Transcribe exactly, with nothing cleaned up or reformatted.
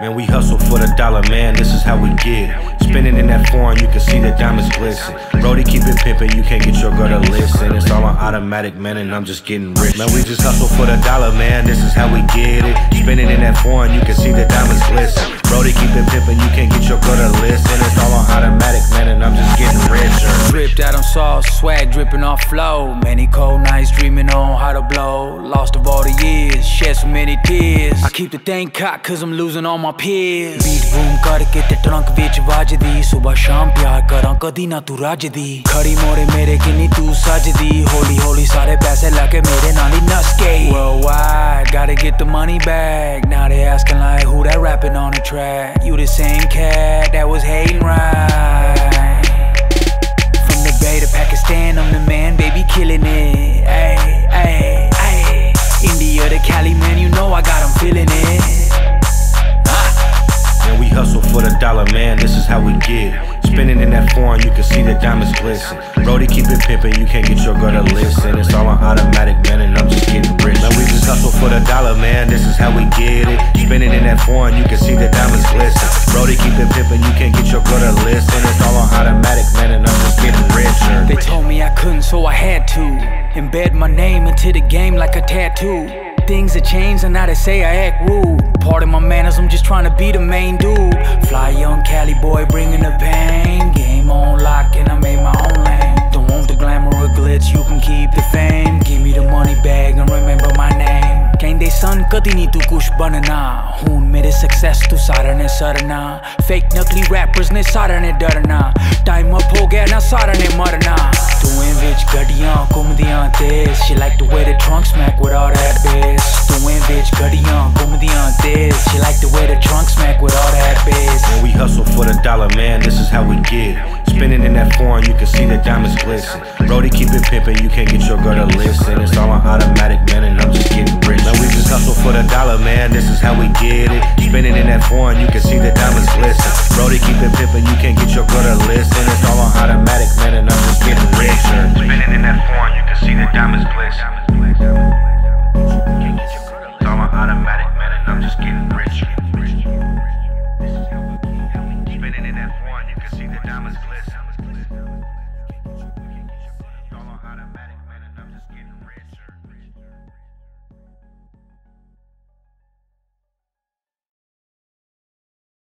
Man, we hustle for the dollar, man, this is how we get it. Spinning in that foreign, you can see the diamonds glisten. Brody, keep it pimpin', you can't get your girl to listen. It's all on automatic, man, and I'm just getting rich. Man, we just hustle for the dollar, man, this is how we get it. Spinning in that foreign, you can see the diamonds glisten. Brody, keep it pimpin', you can't get your girl to listen. It's all on automatic, man, and I'm just getting richer. Dripped out on sauce, swag dripping off flow. Many cold nights dreaming on how to blow. Lost of all the years, shed so many tears. I keep the thing cocked cause I'm losing all my peers. Beat boom करके ते trunk विच वजदी. सुबह शाम प्यार करां कदी ना तू रजदी. खड़ी मोरे मेरे किन्नी तू सजदी. होली होली सारे पैसे लाके मेरे नाल ही नस गई. Worldwide, gotta get the money back. Now they asking like who that rapping on the track. You the same cat that was hating, right? From the Bay to Pakistan, I'm the man, baby, killing it. Ay, ay, ay. India to Cali, man, you know I got 'em feeling it. Man, we hustle for the dollar, man, this is how we get it. Spinning in that foreign, you can see the diamonds glisten. Brody, keep it pimpin', you can't get your girl to listen. It's all on automatic, man, and I'm just getting rich. Man, we just hustle for the dollar, man, this is how we get it. Spinning in that foreign, you can see the diamonds glisten. Brody, keep it pimpin', you can't get your girl to listen. It's all on automatic, man, and I'm just getting richer. They told me I couldn't, so I had to embed my name into the game like a tattoo. Things have changed and now they say I act rude. Pardon my manners, I'm just trying to be the main dude. Fly young Cali boy bringing the pain. Game on lock and I made my own lane. Don't want the glamour or glitz, you can keep the fame. Give me the money bag and remember my name. ਕਹਿੰਦੇ son ਕਦੀ ਨਹੀਂ ਤੂੰ ਕੁਛ ਬਣਨਾ. ਹੁਣ ਮੇਰੇ success ਤੋਂ ਸਾਰਿਆਂ ਨੇ ਸਰਨਾ. Fake ਨਕਲੀ rappers ਨੇ ਸਾਰਿਆਂ ਨੇ ਡਰਨਾ. Time up ਹੋ ਗਿਆ ਨਾ ਸਾਰਿਆਂ ਨੇ ਮਰਨਾ. ਦੋਵੇਂ ਵਿੱਚ ਗੱਡੀਆਂ ਘੁੰਮਦੀਆਂ ਤੇਜ਼. She like the way the trunk smack with all that bass. ਦੋਵੇਂ ਵਿੱਚ ਗੱਡੀਆਂ ਘੁੰਮਦੀਆਂ ਤੇਜ਼. She like the way the trunk smack with all that bass. Man, we hustle for the dollar, man, this is how we get it. Spinning in that foreign, you can see the diamonds glisten. Brody, keep it pimpin', you can't get your girl to listen. It's all on automatic, man, and I'm just getting rich. Man, we just hustle for the dollar, man, this is how we get it. Spinning in that foreign, you can see the diamonds glisten. Brody, keep it pimpin', you can't get your girl to listen. It's all on automatic, man, and I'm just getting richer. Spinning in that foreign, you can see the diamonds glisten. It's all on automatic, man, and I'm just getting richer. Spinning in that foreign, you can see the diamonds glisten.